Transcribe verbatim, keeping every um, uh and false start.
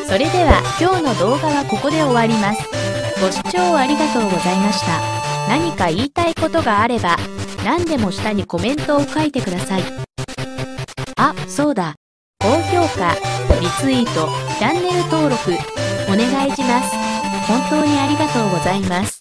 それでは今日の動画はここで終わります。ご視聴ありがとうございました。何か言いたいことがあれば、何でも下にコメントを書いてください。あ、そうだ。高評価、リツイート、チャンネル登録、お願いします。本当にありがとうございます。